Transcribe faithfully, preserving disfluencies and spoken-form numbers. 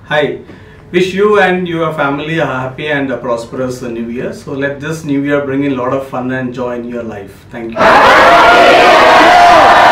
Hi, wish you and your family a happy and a prosperous new year. So let this new year bring in a lot of fun and joy in your life. Thank you.